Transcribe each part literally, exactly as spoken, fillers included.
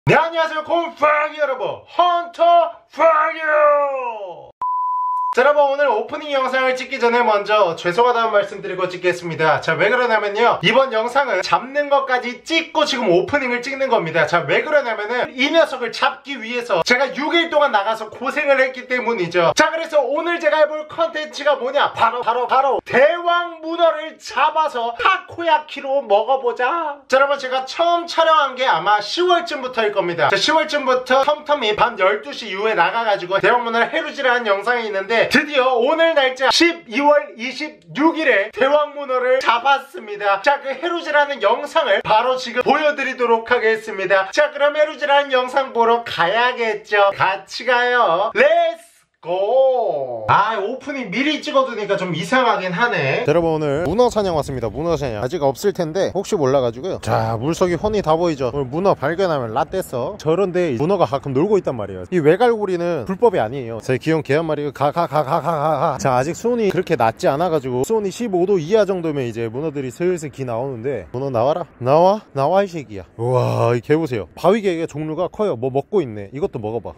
네, 안녕하세요 곰팡이 여러분, 헌터 프라이어. 자, 여러분, 오늘 오프닝 영상을 찍기 전에 먼저 죄송하다는 말씀 드리고 찍겠습니다. 자, 왜 그러냐면요, 이번 영상은 잡는 것까지 찍고 지금 오프닝을 찍는 겁니다. 자, 왜 그러냐면은 이 녀석을 잡기 위해서 제가 육 일 동안 나가서 고생을 했기 때문이죠. 자, 그래서 오늘 제가 해볼 컨텐츠가 뭐냐, 바로 바로 바로 대왕 문어를 잡아서 타코야키로 먹어보자. 자, 여러분, 제가 처음 촬영한 게 아마 시월쯤부터일 겁니다. 자, 시월쯤부터 텀텀이 밤 열두 시 이후에 나가가지고 대왕 문어를 해루질을 한 영상이 있는데, 드디어 오늘 날짜 십이월 이십육일에 대왕 문어를 잡았습니다. 자, 그 해루질하는 영상을 바로 지금 보여드리도록 하겠습니다. 자, 그럼 해루질하는 영상 보러 가야겠죠. 같이 가요. 렛츠 고! 아, 오프닝 미리 찍어두니까 좀 이상하긴 하네. 여러분, 오늘 문어 사냥 왔습니다. 문어 사냥 아직 없을 텐데 혹시 몰라가지고요. 자, 물속이 훤히 다 보이죠. 오늘 문어 발견하면 라떼서. 저런데 문어가 가끔 놀고 있단 말이에요. 이 외갈고리는 불법이 아니에요. 제 귀여운 개 한 마리가 가 가 가 가 가 가. 자, 아직 수온이 그렇게 낮지 않아가지고 수온이 십오 도 이하 정도면 이제 문어들이 슬슬 기 나오는데, 문어 나와라, 나와 나와 이 새끼야. 우와, 이 개 보세요. 바위개의 종류가 커요. 뭐 먹고 있네. 이것도 먹어봐.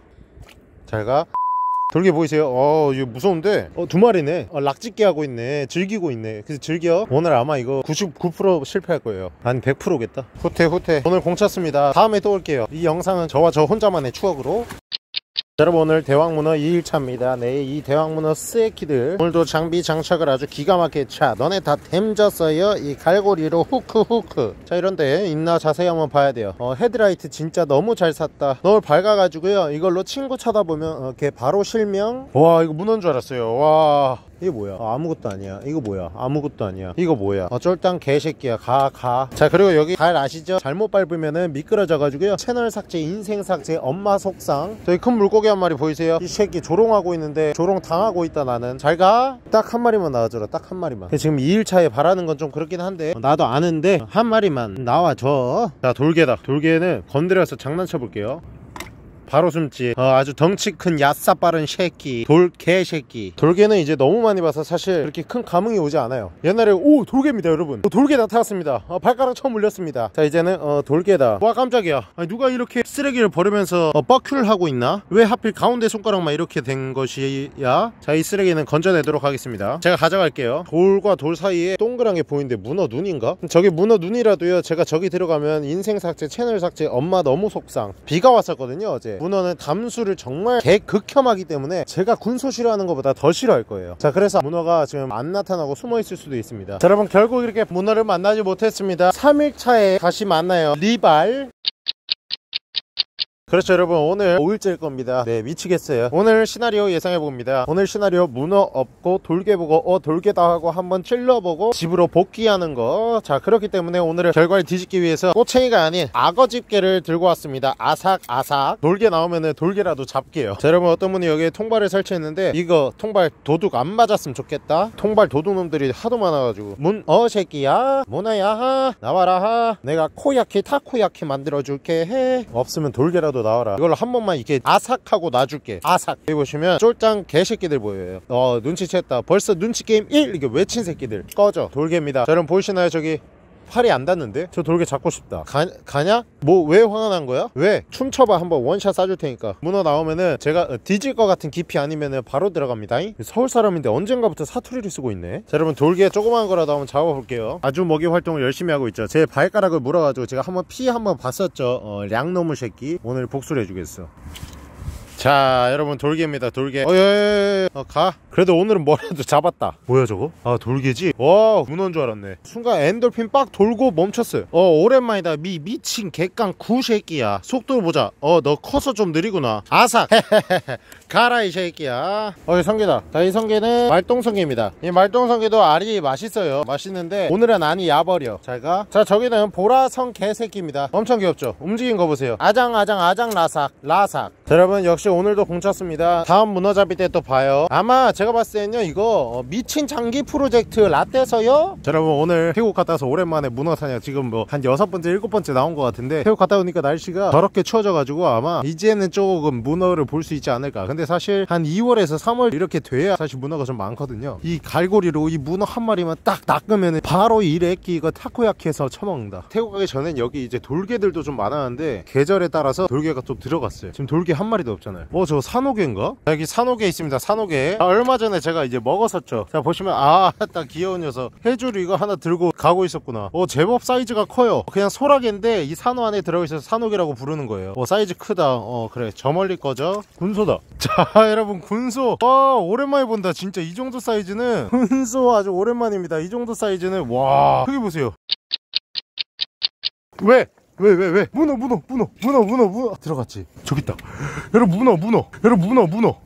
잘가. 돌개 보이세요? 어, 이거 무서운데? 어, 두 마리네. 어, 락짓기 하고 있네. 즐기고 있네. 그래서 즐겨. 오늘 아마 이거 구십구 퍼센트 실패할 거예요. 한 백 퍼센트겠다. 후퇴 후퇴. 오늘 공 찼습니다. 다음에 또 올게요. 이 영상은 저와 저 혼자만의 추억으로. 여러분, 오늘 대왕문어 이 일차입니다. 네, 이 대왕문어 쓰레기들 오늘도 장비 장착을 아주 기가 막히게 차. 너네 다 댐졌어요. 이 갈고리로 후크 후크. 자, 이런데 있나 자세히 한번 봐야 돼요. 어, 헤드라이트 진짜 너무 잘 샀다. 너무 밝아가지고요, 이걸로 친구 쳐다보면 어, 걔 바로 실명. 와, 이거 문어인 줄 알았어요. 와, 이게 뭐야? 어, 아무것도 아니야. 이거 뭐야? 아무것도 아니야. 이거 뭐야? 어, 쫄딱 개새끼야. 가 가. 자, 그리고 여기 잘 아시죠? 잘못 밟으면은 미끄러져 가지고요, 채널 삭제, 인생 삭제, 엄마 속상. 저기 큰 물고기 한 마리 보이세요? 이 새끼 조롱하고 있는데 조롱 당하고 있다. 나는 잘 가. 딱 한 마리만 나와줘라. 딱 한 마리만. 지금 이 일차에 바라는 건 좀 그렇긴 한데, 어, 나도 아는데 한 마리만 나와줘. 자, 돌개다. 돌개는 건드려서 장난쳐 볼게요. 바로 숨지. 어, 아주 덩치 큰 야싸 빠른 새끼, 돌개 새끼. 돌개는 이제 너무 많이 봐서 사실 그렇게 큰 감흥이 오지 않아요. 옛날에 오, 돌개입니다 여러분. 어, 돌개 나타났습니다. 어, 발가락 처음 물렸습니다. 자, 이제는 어, 돌개다. 와, 깜짝이야. 아니, 누가 이렇게 쓰레기를 버리면서 어, 뻐큐를 하고 있나? 왜 하필 가운데 손가락만 이렇게 된 것이야? 자, 이 쓰레기는 건져내도록 하겠습니다. 제가 가져갈게요. 돌과 돌 사이에 동그란 게 보이는데 문어 눈인가? 저게 문어 눈이라도요, 제가 저기 들어가면 인생 삭제, 채널 삭제, 엄마 너무 속상. 비가 왔었거든요 어제. 문어는 담수를 정말 개극혐하기 때문에 제가 군소 싫어하는 것보다 더 싫어할 거예요. 자, 그래서 문어가 지금 안 나타나고 숨어 있을 수도 있습니다. 자, 여러분, 결국 이렇게 문어를 만나지 못했습니다. 삼 일차에 다시 만나요. 리발. 그렇죠, 여러분, 오늘 오 일째일 겁니다. 네, 미치겠어요. 오늘 시나리오 예상해봅니다. 오늘 시나리오 문어 없고 돌개 보고 어 돌개다 하고 한번 찔러보고 집으로 복귀하는 거. 자, 그렇기 때문에 오늘의 결과를 뒤집기 위해서 꼬챙이가 아닌 악어 집게를 들고 왔습니다. 아삭아삭. 돌개 나오면은 돌개라도 잡게요. 자, 여러분, 어떤 분이 여기에 통발을 설치했는데 이거 통발 도둑 안 맞았으면 좋겠다. 통발 도둑놈들이 하도 많아가지고. 문어 새끼야, 문어야, 나와라. 내가 코야키 타코야키 만들어줄게 해. 없으면 돌개라도 나와라. 이걸로 한 번만 이렇게 아삭하고 놔줄게. 아삭. 여기 보시면 쫄짱 개새끼들 보여요. 어, 눈치챘다. 벌써 눈치게임 일 이렇게 외친 새끼들. 꺼져. 돌개입니다. 자, 여러분, 보이시나요? 저기 팔이 안 닿는데? 저 돌개 잡고 싶다. 가, 가냐? 뭐 왜 화가 난 거야? 왜? 춤춰봐. 한번 원샷 쏴줄 테니까. 문어 나오면은 제가 뒤질 것 같은 깊이 아니면은 바로 들어갑니다. 서울 사람인데 언젠가부터 사투리를 쓰고 있네. 자, 여러분, 돌개 조그만 거라도 한번 잡아볼게요. 아주 먹이 활동을 열심히 하고 있죠. 제 발가락을 물어가지고 제가 한번 피 한번 봤었죠. 어, 량놈의 새끼. 오늘 복수를 해주겠어. 자, 여러분, 돌개입니다. 돌개. 어, 예, 예, 예. 어, 가. 그래도 오늘은 뭐라도 잡았다. 뭐야 저거? 아, 돌개지? 와, 문어인 줄 알았네. 순간 엔돌핀 빡 돌고 멈췄어요. 어, 오랜만이다. 미 미친 개깡 구새끼야. 속도를 보자. 어, 너 커서 좀 느리구나. 아삭. 가라 이 새끼야. 어, 이 성게다. 자, 이 성게는 말똥성게입니다. 이 말똥성게도 알이 맛있어요. 맛있는데 오늘은 안이 야버려. 잘 가. 자, 저기는 보라성 개새끼입니다. 엄청 귀엽죠? 움직인 거 보세요. 아장 아장 아장 라삭 라삭. 자, 여러분, 역시 오늘도 공쳤습니다. 다음 문어잡이 때 또 봐요. 아마 제가 봤을 때는요 이거 미친 장기 프로젝트 라떼서요. 자, 여러분 오늘 태국 갔다 와서 오랜만에 문어 사냥 지금 뭐 한 여섯 번째 일곱 번째 나온 것 같은데, 태국 갔다 오니까 날씨가 더럽게 추워져 가지고 아마 이제는 조금 문어를 볼 수 있지 않을까. 근데 사실 한 이월에서 삼월 이렇게 돼야 사실 문어가 좀 많거든요. 이 갈고리로 이 문어 한 마리만 딱 낚으면 바로 이 래끼 이거 타코야키에서 처먹는다. 태국 가기 전엔 여기 이제 돌개들도 좀 많았는데 계절에 따라서 돌개가 좀 들어갔어요. 지금 돌개 한 마리도 없잖아요. 어, 저 산호개인가? 여기 산호개 있습니다. 산호개. 아, 얼마 전에 제가 이제 먹었었죠. 자, 보시면 아, 딱 귀여운 녀석. 해줄 이거 하나 들고 가고 있었구나. 어, 제법 사이즈가 커요. 그냥 소라개인데 이 산호 안에 들어있어서 산호개라고 부르는 거예요. 어, 사이즈 크다. 어, 그래. 저 멀리 거죠. 군소다. 자, 여러분 군소. 와, 오랜만에 본다. 진짜 이 정도 사이즈는 군소 아주 오랜만입니다. 이 정도 사이즈는 와, 크게 보세요. 왜? 왜, 왜, 왜? 문어, 문어, 문어, 문어, 문어, 문어. 들어갔지? 저기 있다. 여러분, 문어, 문어. 여러분, 문어, 문어.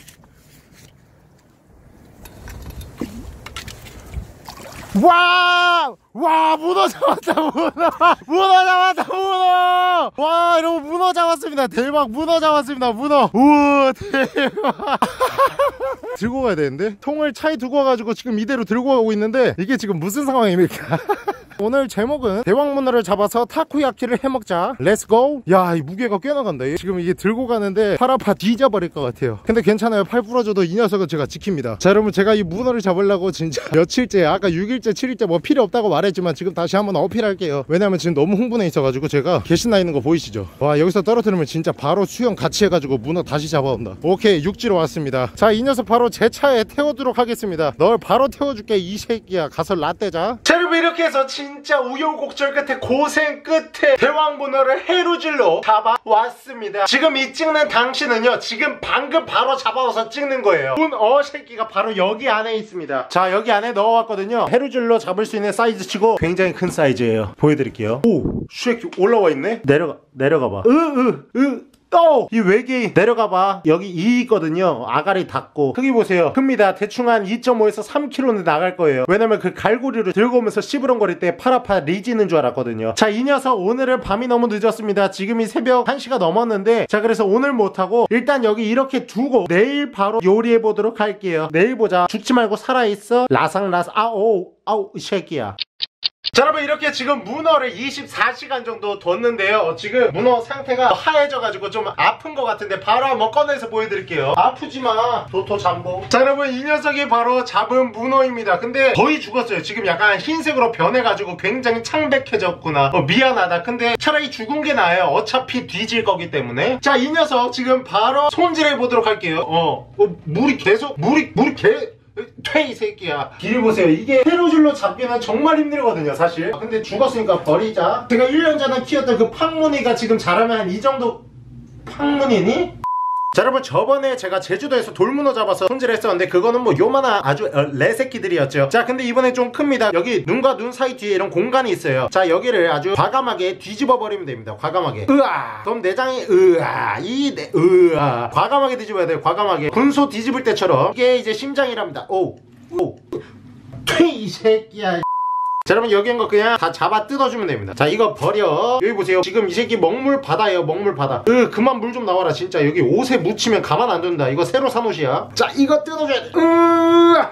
와! 와, 문어 잡았다, 문어! 문어 잡았다, 문어! 와, 여러분, 문어 잡았습니다. 대박, 문어 잡았습니다, 문어! 우와, 대박! 들고 가야 되는데? 통을 차에 두고 와가지고 지금 이대로 들고 가고 있는데, 이게 지금 무슨 상황입니까? 오늘 제목은 대왕문어를 잡아서 타코야키를 해먹자. 렛츠고. 야, 이 무게가 꽤 나간다. 지금 이게 들고 가는데 팔 아파 뒤져버릴 것 같아요. 근데 괜찮아요. 팔 부러져도 이 녀석은 제가 지킵니다. 자, 여러분 제가 이 문어를 잡으려고 진짜 며칠째, 아까 육 일째 칠 일째 뭐 필요 없다고 말했지만 지금 다시 한번 어필할게요. 왜냐면 지금 너무 흥분해 있어가지고. 제가 개신나 있는 거 보이시죠? 와, 여기서 떨어뜨리면 진짜 바로 수영 같이 해가지고 문어 다시 잡아온다. 오케이, 육지로 왔습니다. 자, 이 녀석 바로 제 차에 태워두도록 하겠습니다. 널 바로 태워줄게 이 새끼야. 가서 라떼자. 자, 여러분 이렇게 해서 진짜 우여곡절 끝에 고생 끝에 대왕문어를 해루질로 잡아왔습니다. 지금 이 찍는 당신은요, 지금 방금 바로 잡아와서 찍는 거예요. 문어 새끼가 바로 여기 안에 있습니다. 자, 여기 안에 넣어왔거든요. 해루질로 잡을 수 있는 사이즈치고 굉장히 큰 사이즈예요. 보여드릴게요. 오, 새끼 올라와 있네. 내려가 내려가봐. 으으으 또! 이 외계인 내려가봐. 여기 이 있거든요. 아가리 닫고. 크기 보세요. 큽니다. 대충 한 이 점 오에서 삼 킬로그램는 나갈 거예요. 왜냐면 그 갈고리를 들고 오면서 씨부렁거릴 때 팔 아파 리지는 줄 알았거든요. 자, 이 녀석 오늘은 밤이 너무 늦었습니다. 지금이 새벽 한 시가 넘었는데, 자, 그래서 오늘 못하고 일단 여기 이렇게 두고 내일 바로 요리해보도록 할게요. 내일 보자. 죽지 말고 살아있어. 라상라상. 아오 아우 이 새끼야. 자, 여러분 이렇게 지금 문어를 이십사 시간 정도 뒀는데요. 지금 문어 상태가 하얘져가지고 좀 아픈 것 같은데 바로 한번 꺼내서 보여드릴게요. 아프지마 도토 잠보. 자, 여러분 이 녀석이 바로 잡은 문어입니다. 근데 거의 죽었어요. 지금 약간 흰색으로 변해가지고 굉장히 창백해졌구나. 어, 미안하다. 근데 차라리 죽은 게 나아요. 어차피 뒤질 거기 때문에. 자, 이 녀석 지금 바로 손질해 보도록 할게요. 어, 어 물이 계속 물이 물이 개 퇴 이 새끼야. 길 보세요. 이게 해루질로 잡기는 정말 힘들거든요 사실. 근데 죽었으니까 버리자. 제가 일 년 전에 키웠던 그 팡무늬가 지금 자라면 한 이 정도. 팡무늬니? 자, 여러분 저번에 제가 제주도에서 돌문어 잡아서 손질했었는데 그거는 뭐 요만한 아주 어, 레새끼들이었죠. 자, 근데 이번에 좀 큽니다. 여기 눈과 눈 사이 뒤에 이런 공간이 있어요. 자, 여기를 아주 과감하게 뒤집어 버리면 됩니다. 과감하게. 으아, 그럼 내장이 으아 이 내 으아 과감하게 뒤집어야 돼요. 과감하게. 군소 뒤집을 때처럼. 이게 이제 심장이랍니다. 오 오 이 새끼야. 자, 여러분 여기 있는 거 그냥 다 잡아 뜯어주면 됩니다. 자, 이거 버려. 여기 보세요. 지금 이 새끼 먹물 바다예요. 먹물 바다. 으, 그만 물 좀 나와라 진짜. 여기 옷에 묻히면 가만 안 둔다. 이거 새로 산 옷이야. 자, 이거 뜯어줘야 돼. 으아.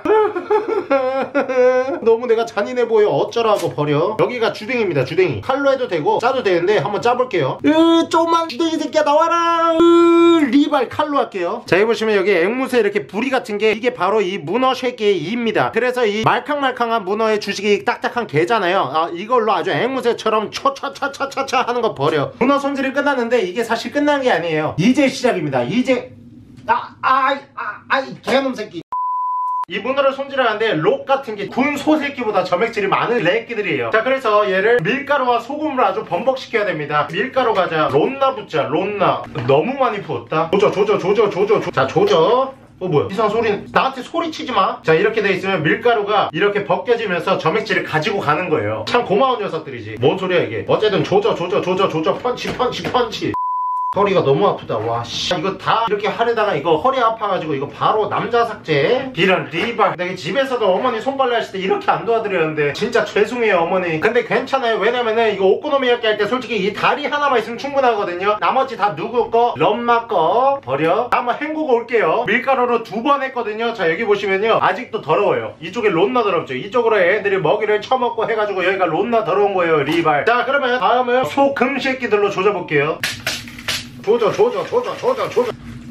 너무 내가 잔인해 보여. 어쩌라고. 버려. 여기가 주댕입니다. 주댕이. 칼로 해도 되고 짜도 되는데 한번 짜볼게요. 으, 조금만 주댕이 새끼야 나와라. 으, 리발 칼로 할게요. 자, 여기 보시면 여기 앵무새 이렇게 부리 같은 게 이게 바로 이 문어 쉐끼의 이입니다. 그래서 이 말캉말캉한 문어의 주식이 딱딱한 개잖아요. 아, 이걸로 아주 앵무새처럼 초차차차차차 하는 거 버려. 문어 손질이 끝났는데 이게 사실 끝난 게 아니에요. 이제 시작입니다. 이제 아, 아이, 아, 아이, 개놈 새끼. 이 문어를 손질하는데 록 같은 게 군 소새끼보다 점액질이 많은 래끼들이에요. 자, 그래서 얘를 밀가루와 소금으로 아주 범벅시켜야 됩니다. 밀가루 가자. 론나 붓자. 론나. 너무 많이 부었다. 조져 조져 조져 조져 조... 자, 조져. 어, 뭐야 이상한 소리. 나한테 소리 치지마. 자, 이렇게 돼 있으면 밀가루가 이렇게 벗겨지면서 점액질을 가지고 가는 거예요. 참 고마운 녀석들이지. 뭔 소리야 이게. 어쨌든 조져 조져 조져 조져 펀치 펀치 펀치. 허리가 너무 아프다. 와 씨. 이거 다 이렇게 하려다가 이거 허리 아파가지고 이거 바로 남자 삭제. 이런 리발. 내가 집에서도 어머니 손빨래 하실 때 이렇게 안 도와드렸는데 진짜 죄송해요 어머니. 근데 괜찮아요. 왜냐면은 이거 오코노미야끼 할 때 솔직히 이 다리 하나만 있으면 충분하거든요. 나머지 다 누구 거? 럼마 거 버려. 한번 헹구고 올게요. 밀가루로 두 번 했거든요. 자 여기 보시면요 아직도 더러워요. 이쪽에 론나 더럽죠. 이쪽으로 애들이 먹이를 처먹고 해가지고 여기가 론나 더러운 거예요 리발. 자 그러면 다음은 소금 새끼들로 조져볼게요. 조져 조져 조져 조져 조져.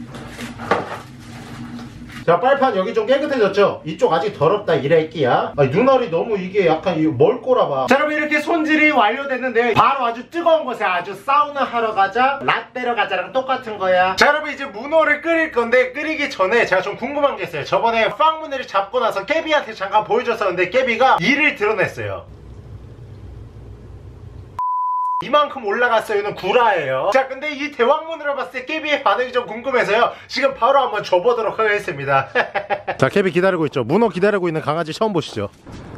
자 빨판 여기 좀 깨끗해졌죠? 이쪽 아직 더럽다 이래끼야. 아, 눈알이 너무 이게 약간 멀 꼬라봐. 자 여러분 이렇게 손질이 완료됐는데 바로 아주 뜨거운 곳에 아주 사우나 하러 가자 라떼러 가자랑 똑같은 거야. 자 여러분 이제 문어를 끓일 건데 끓이기 전에 제가 좀 궁금한 게 있어요. 저번에 빵문어를 잡고 나서 깨비한테 잠깐 보여줬었는데 깨비가 이를 드러냈어요. 이만큼 올라갔어요는 구라예요. 자 근데 이 대왕문으로 봤을 때 깨비의 반응이 좀 궁금해서요 지금 바로 한번 줘보도록 하겠습니다. 자 깨비 기다리고 있죠. 문어 기다리고 있는 강아지 처음 보시죠.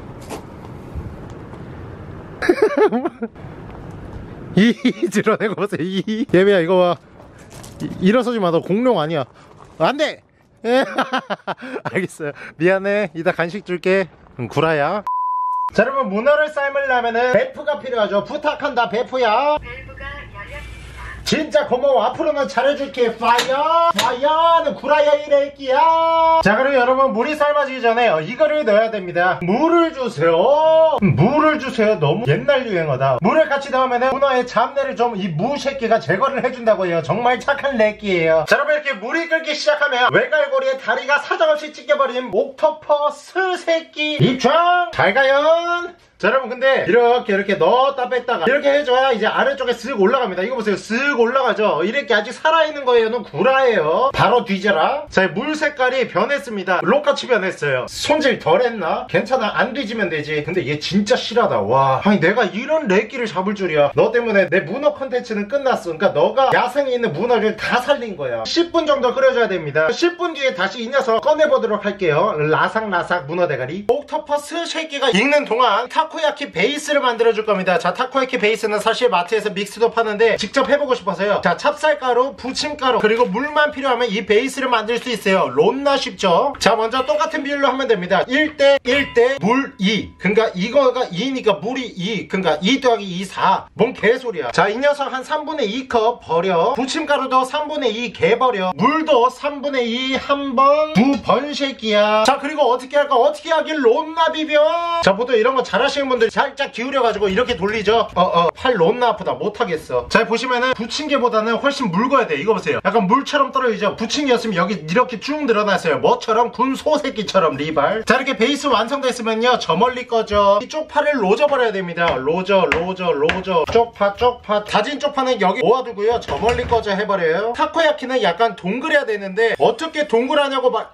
이 드러내고 보세요. 이 깨비야 이거 봐. 이, 일어서지 마. 너 공룡 아니야. 안돼. 알겠어요. 미안해. 이따 간식 줄게. 응, 구라야. 자 여러분 문어를 삶으려면은 베프가 필요하죠. 부탁한다 베프야. 밸브가 열렸습니다. 진짜 고마워. 앞으로는 잘해줄게. 파이어 파이어는 구라야 이래끼야. 자 그리고 여러분 물이 삶아지기 전에 어, 이거를 넣어야 됩니다. 물을 주세요. 물을 주세요. 너무 옛날 유행어다. 물을 같이 넣으면은 문어의 잡내를 좀 이 무 새끼가 제거를 해준다고 해요. 정말 착한 래끼예요. 자 여러분 이렇게 물이 끓기 시작하면 외갈고리에 다리가 사정없이 찢겨버린 옥토퍼스 새끼 입장. 잘 가요. 자 여러분 근데 이렇게 이렇게 넣었다 뺐다가 이렇게 해줘야 이제 아래쪽에 쓱 올라갑니다. 이거 보세요. 쓱 올라가죠. 이렇게 아직 살아있는 거예요는 구라예요. 바로 뒤져라. 자 물 색깔이 변했습니다. 록같이 변했어요. 손질 덜 했나? 괜찮아. 안 뒤지면 되지. 근데 얘 진짜 실하다. 와 아니 내가 이런 래끼를 잡을 줄이야. 너 때문에 내 문어 컨텐츠는 끝났어. 그러니까 너가 야생에 있는 문어를 다 살린 거야. 십 분 정도 끓여줘야 됩니다. 십 분 뒤에 다시 이 녀석 꺼내보도록 할게요. 라삭라삭 문어 대가리. 옥토퍼스 새끼가 익는 동안 타코야키 베이스를 만들어줄 겁니다. 자 타코야키 베이스는 사실 마트에서 믹스도 파는데 직접 해보고 싶어서요. 자 찹쌀가루, 부침가루 그리고 물만 필요하면 이 베이스를 만들 수 있어요. 론나 쉽죠? 자 먼저 똑같은 비율로 하면 됩니다. 일 대 일 대 물 이. 그러니까 이거가 이니까 물이 이. 그러니까 이 더하기 이 사. 뭔 개소리야. 자 이 녀석 한 삼분의 이 컵 버려. 부침가루도 삼분의 이 개 버려. 물도 삼분의 이 한 번 두 번 새끼야. 자 그리고 어떻게 할까? 어떻게 하길 론나 비벼. 자 보통 이런 거 잘하시는 분들이 살짝 기울여가지고 이렇게 돌리죠. 어어 팔 론나 아프다. 못하겠어. 자 보시면은 부침개보다는 훨씬 묽어야 돼. 이거 보세요. 약간 물처럼 떨어지죠. 부침개였으면 여기 이렇게 쭉 늘어났어요. 뭐처럼? 군 소새끼처럼 리발. 자 이렇게 베이스 완성됐으면요 저 멀리 꺼져. 이 쪽파를 로져버려야 됩니다. 로져 로져 로져. 쪽파 쪽파. 다진 쪽파는 여기 모아두고요 저 멀리 꺼져 해버려요. 타코야키는 약간 동그래야 되는데 어떻게 동그라냐고 말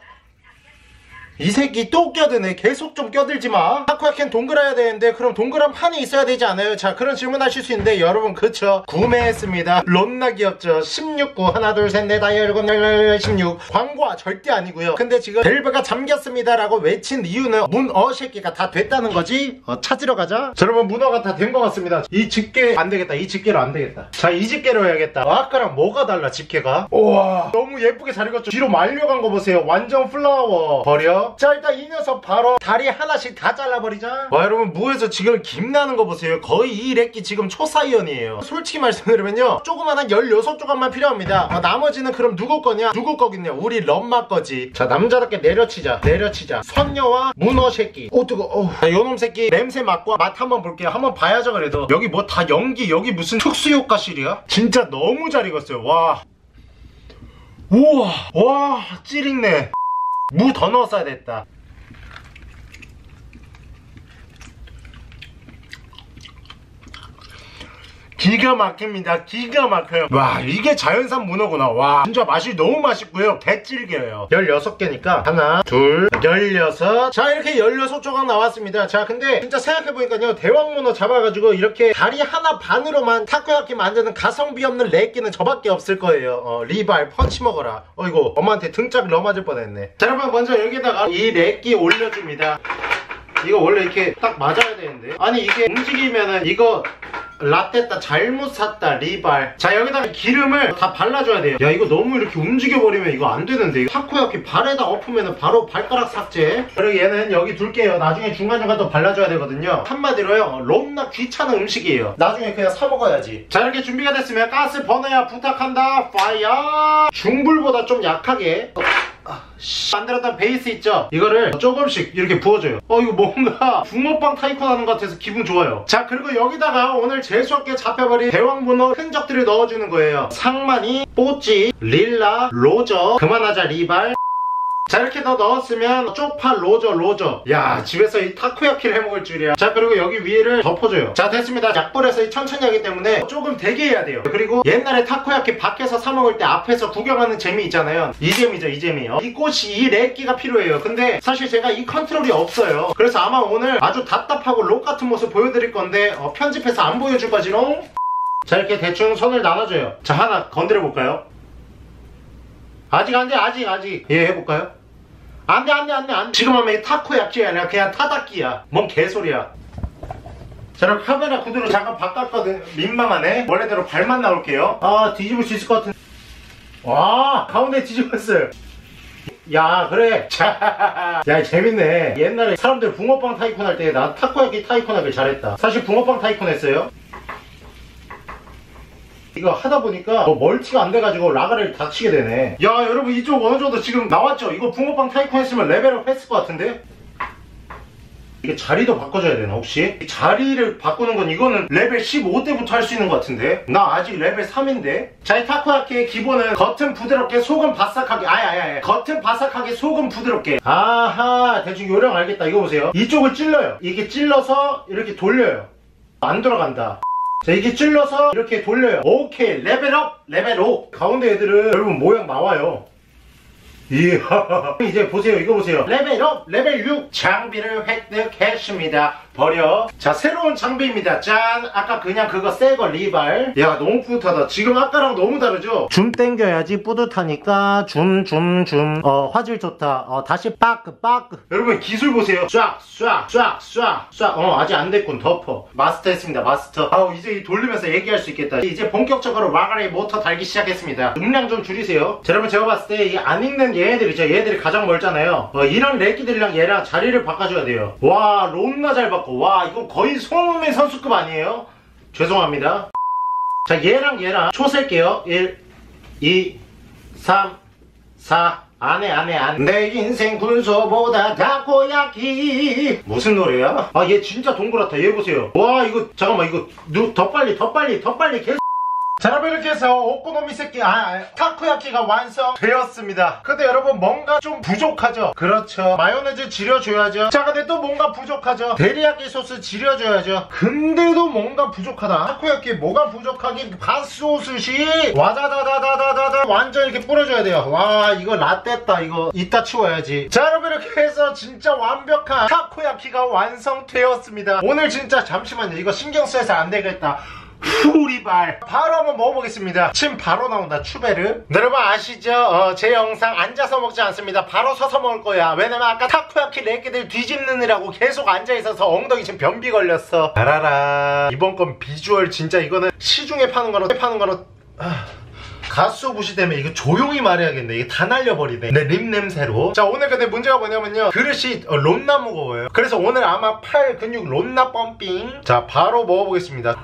이 새끼 또 껴드네. 계속 좀 껴들지마. 타코야키는 동그라야 되는데 그럼 동그란 판이 있어야 되지 않아요? 자 그런 질문 하실 수 있는데 여러분 그쵸 구매했습니다. 론나 귀엽죠. 십육 구 하나 둘 셋 넷 다섯 일곱 열 십육. 광고 절대 아니고요. 근데 지금 밸브가 잠겼습니다 라고 외친 이유는 문어 새끼가 다 됐다는 거지. 어, 찾으러 가자. 자 여러분 문어가 다 된 것 같습니다. 이 집게 안되겠다. 이 집게로 안되겠다. 자 이 집게로 해야겠다. 아까랑 뭐가 달라 집게가. 우와 너무 예쁘게 잘 익었죠. 뒤로 말려간 거 보세요. 완전 플라워. 버려. 자 일단 이 녀석 바로 다리 하나씩 다 잘라버리자. 와 여러분 무에서 지금 김 나는 거 보세요. 거의 이 래끼 지금 초사이언이에요. 솔직히 말씀드리면요 조그만한 열여섯 조각만 필요합니다. 아, 나머지는 그럼 누구 거냐? 누구 거겠냐? 우리 럼마 거지. 자 남자답게 내려치자. 내려치자. 선녀와 문어 새끼. 오 뜨거. 어. 자 요놈 새끼 냄새 맡고 맛 한번 볼게요. 한번 봐야죠. 그래도 여기 뭐 다 연기 여기 무슨 특수효과실이야? 진짜 너무 잘 익었어요. 와 우와 와 찌릿네. 무 더 넣었어야 됐다. 기가 막힙니다. 기가 막혀요. 와 이게 자연산 문어구나. 와 진짜 맛이 너무 맛있고요. 개질겨요. 열여섯 개니까 하나 둘 열여섯. 자 이렇게 열여섯 조각 나왔습니다. 자 근데 진짜 생각해보니까요 대왕문어 잡아가지고 이렇게 다리 하나 반으로만 타코야키 만드는 가성비 없는 래끼는 저밖에 없을 거예요. 어, 리발 펀치 먹어라. 어이구 엄마한테 등짝 넘어질 뻔했네. 자 여러분 먼저 여기다가 이 래끼 올려줍니다. 이거 원래 이렇게 딱 맞아야 되는데 아니 이게 움직이면은 이거 라떼다 잘못 샀다 리발. 자 여기다가 기름을 다 발라줘야 돼요. 야 이거 너무 이렇게 움직여버리면 이거 안 되는데. 이거 타코야키 발에다 엎으면 바로 발가락 삭제. 그리고 얘는 여기 둘게요. 나중에 중간중간 또 발라줘야 되거든요. 한마디로요 롬나 귀찮은 음식이에요. 나중에 그냥 사 먹어야지. 자 이렇게 준비가 됐으면 가스 버너야 부탁한다. 파이어. 중불보다 좀 약하게 아, 만들었던 베이스 있죠? 이거를 조금씩 이렇게 부어줘요. 어 이거 뭔가 붕어빵 타이콘 하는 것 같아서 기분 좋아요. 자 그리고 여기다가 오늘 재수없게 잡혀버린 대왕문어 흔적들을 넣어주는 거예요. 상마니, 뽀찌, 릴라, 로저, 그만하자 리발. 자 이렇게 더 넣었으면 쪽파 로저 로저. 야 집에서 이 타코야키를 해먹을 줄이야. 자 그리고 여기 위를 덮어줘요. 자 됐습니다. 약불에서 천천히 하기 때문에 조금 되게 해야 돼요. 그리고 옛날에 타코야키 밖에서 사 먹을 때 앞에서 구경하는 재미 있잖아요. 이 재미죠 이 재미요. 이 꽃이 이 랩기가 필요해요. 근데 사실 제가 이 컨트롤이 없어요. 그래서 아마 오늘 아주 답답하고 록 같은 모습 보여드릴 건데 어, 편집해서 안 보여줄 거지롱. 자 이렇게 대충 손을 나눠줘요. 자 하나 건드려 볼까요? 아직 안돼 아직 아직 예 해볼까요? 안돼 안돼 안돼 안돼. 지금 하면 타코야키야 아니라 그냥 타다키야. 뭔 개소리야. 자 이렇게 카메라 구도를 잠깐 바꿨거든. 민망하네. 원래대로 발만 나올게요. 아 뒤집을 수 있을 것 같은. 와 가운데 뒤집었어요. 야 그래. 자, 야 재밌네. 옛날에 사람들 붕어빵 타이콘 할 때 나 타코야키 타이콘 하길 잘했다. 사실 붕어빵 타이콘 했어요. 이거 하다 보니까 뭐 멀티가 안 돼가지고 라가를 닥치게 되네. 야 여러분 이쪽 어느 정도 지금 나왔죠? 이거 붕어빵 타이콘 했으면 레벨업 했을 것 같은데? 이게 자리도 바꿔줘야 되나 혹시? 이 자리를 바꾸는 건 이거는 레벨 십오 때부터 할 수 있는 것 같은데? 나 아직 레벨 삼인데? 자 이 타코야키의 기본은 겉은 부드럽게 속은 바삭하게. 아야야야 겉은 바삭하게 속은 부드럽게. 아하 대충 요령 알겠다. 이거 보세요. 이쪽을 찔러요. 이게 찔러서 이렇게 돌려요. 안 돌아간다. 자 이게 찔러서 이렇게 돌려요. 오케이 레벨업 레벨 오. 가운데 애들은 여러분 모양 나와요. 이야 이제 보세요. 이거 보세요. 레벨업 레벨 육. 장비를 획득했습니다. 버려. 자 새로운 장비입니다. 짠. 아까 그냥 그거 새거 리발. 야 너무 뿌듯하다. 지금 아까랑 너무 다르죠? 줌 땡겨야지 뿌듯하니까 줌 줌 줌. 어 화질 좋다. 어 다시 빠크 빠크. 여러분 기술 보세요. 쫙 쫙 쫙 쫙 쫙. 어 아직 안 됐군. 덮어. 마스터 했습니다. 마스터. 아우 이제 돌리면서 얘기할 수 있겠다. 이제 본격적으로 와가리 모터 달기 시작했습니다. 음량 좀 줄이세요. 자, 여러분 제가 봤을 때 이 안 읽는 얘네들이죠. 얘네들이 가장 멀잖아요. 어, 이런 래끼들이랑 얘랑 자리를 바꿔줘야 돼요. 와 롬나 잘 바꿔. 와 이거 거의 손흥민 선수급 아니에요? 죄송합니다. 자 얘랑 얘랑 초 셀게요. 일 이 삼 사. 안해 안해 안. 내 인생 군소보다 타코야키. 무슨 노래야? 아 얘 진짜 동그랗다. 얘 보세요. 와 이거 잠깐만 이거 누, 더 빨리 더 빨리 더 빨리 개. 자 여러분 이렇게 해서 오코노미세키 아, 아 타코야키가 완성되었습니다. 근데 여러분 뭔가 좀 부족하죠? 그렇죠. 마요네즈 지려줘야죠. 자 근데 또 뭔가 부족하죠? 데리야끼 소스 지려줘야죠. 근데도 뭔가 부족하다. 타코야키 뭐가 부족하긴 갓소스시 와다다다다다다다 완전 이렇게 뿌려줘야 돼요. 와 이거 라떼다. 이거 이따 치워야지. 자 여러분 이렇게 해서 진짜 완벽한 타코야키가 완성되었습니다. 오늘 진짜 잠시만요. 이거 신경 써서 안 되겠다. 후리발 바로 한번 먹어보겠습니다. 침 바로 나온다. 추베르. 네, 여러분 아시죠? 어, 제 영상 앉아서 먹지 않습니다. 바로 서서 먹을 거야. 왜냐면 아까 타코야키 래끼들 뒤집느라고 계속 앉아있어서 엉덩이 지금 변비 걸렸어. 알아라. 이번 건 비주얼 진짜 이거는 시중에 파는 거로 파는 거로 아... 가스오부시 때문에 이거 조용히 말해야겠네. 이게 다 날려버리네. 내 립 냄새로. 자 오늘 근데 문제가 뭐냐면요. 그릇이 어, 롬나 무거워요. 그래서 오늘 아마 팔 근육 롬나 펌핑. 자 바로 먹어보겠습니다.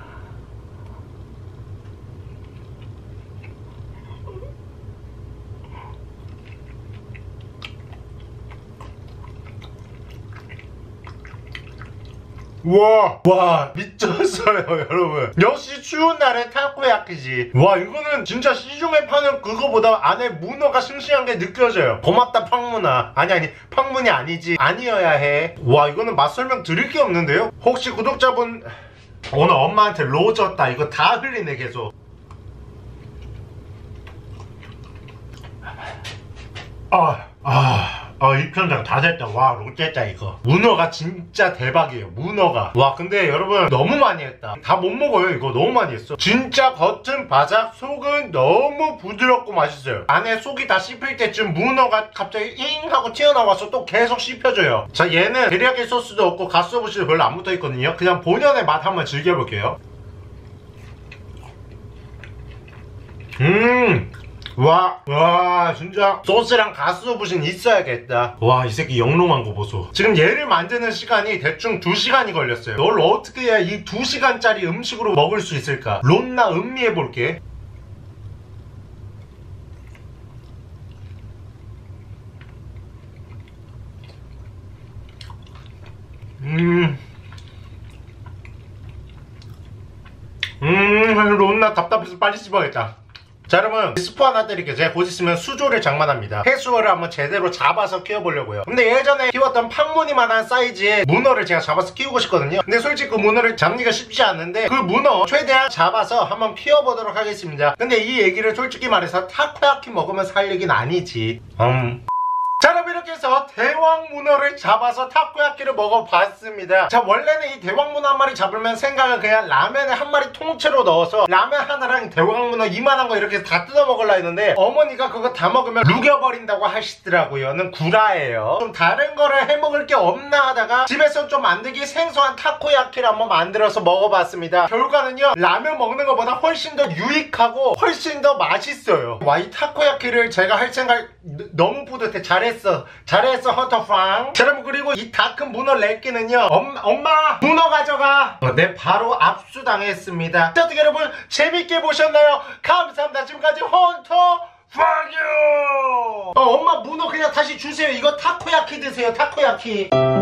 와, 와, 미쳤어요, 여러분. 역시 추운 날에 타코야키지. 와, 이거는 진짜 시중에 파는 그거보다 안에 문어가 싱싱한 게 느껴져요. 고맙다, 팡문아. 아니, 아니, 팡문이 아니지. 아니어야 해. 와, 이거는 맛 설명 드릴 게 없는데요? 혹시 구독자분, 오늘 엄마한테 로 줬다. 이거 다 흘리네, 계속. 아, 아. 아, 이 편장 다 됐다. 와, 롯데짜 이거. 문어가 진짜 대박이에요. 문어가. 와, 근데 여러분 너무 많이 했다. 다 못 먹어요. 이거 너무 많이 했어. 진짜 겉은 바삭, 속은 너무 부드럽고 맛있어요. 안에 속이 다 씹힐 때쯤 문어가 갑자기 잉 하고 튀어나와서 또 계속 씹혀줘요. 자, 얘는 데리야끼 소스도 없고 가스오부시도 별로 안 붙어있거든요. 그냥 본연의 맛 한번 즐겨볼게요. 음 와, 와, 진짜 소스랑 가스오부신 있어야겠다. 와, 이 새끼 영롱한 거 보소. 지금 얘를 만드는 시간이 대충 두 시간이 걸렸어요. 널 어떻게 해야 이 두 시간짜리 음식으로 먹을 수 있을까? 론나 음미해볼게. 음, 음, 론나 답답해서 빨리 씹어야겠다. 자, 여러분 스포 하나 드릴게요. 제가 곧 있으면 수조를 장만합니다. 해수어를 한번 제대로 잡아서 키워보려고요. 근데 예전에 키웠던 팡무늬만한 사이즈의 문어를 제가 잡아서 키우고 싶거든요. 근데 솔직히 그 문어를 잡기가 쉽지 않는데 그 문어 최대한 잡아서 한번 키워보도록 하겠습니다. 근데 이 얘기를 솔직히 말해서 타코야키 먹으면서 할 얘기는 아니지. 음... 자, 여러분 이렇게 해서 대왕문어를 잡아서 타코야키를 먹어봤습니다. 자, 원래는 이 대왕문어 한 마리 잡으면 생각은 그냥 라면에 한 마리 통째로 넣어서 라면 하나랑 대왕문어 이만한 거 이렇게 다 뜯어 먹으려 했는데 어머니가 그거 다 먹으면 루겨버린다고 하시더라고요. 는 구라예요. 좀 다른 거를 해먹을 게 없나 하다가 집에서 좀 만들기 생소한 타코야키를 한번 만들어서 먹어봤습니다. 결과는요, 라면 먹는 것보다 훨씬 더 유익하고 훨씬 더 맛있어요. 와, 이 타코야키를 제가 할 생각 너무 뿌듯해. 잘했어. 잘했어 헌터 프랑. 자, 여러분 그리고 이 다 큰 문어 렉기는요, 엄마, 엄마 문어 가져가. 어, 네, 바로 압수당했습니다. 자, 어떻게 여러분 재밌게 보셨나요? 감사합니다. 지금까지 헌터 프랑이요. 어, 엄마 문어 그냥 다시 주세요. 이거 타코야키 드세요. 타코야키.